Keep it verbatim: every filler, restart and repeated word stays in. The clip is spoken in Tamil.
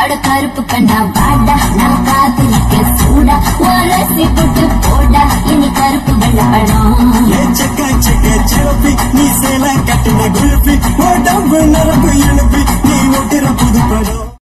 அட கருப்பு கண்ணா வாடா நான் காத்திருக்க சூடா உரசி போட்டு போடா இனி கருப்பு வெள்ளப்படம் செக்க செக்க சிறப்பி நீ சேல கட்டின குழுப்பி உடம்பு நரம்பு எழுப்பி நீ ஒட்டுற புது படம்